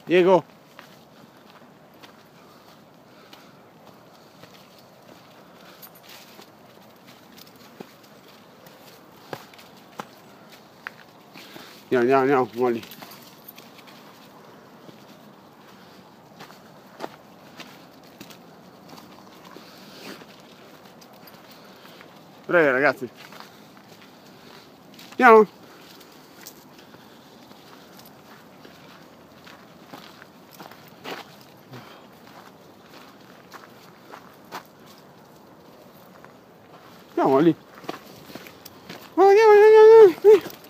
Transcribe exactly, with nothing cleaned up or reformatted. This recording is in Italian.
Diego. Andiamo, andiamo, andiamo, Molly. Breve ragazzi. Andiamo. Andiamo lì. Andiamo, andiamo, andiamo.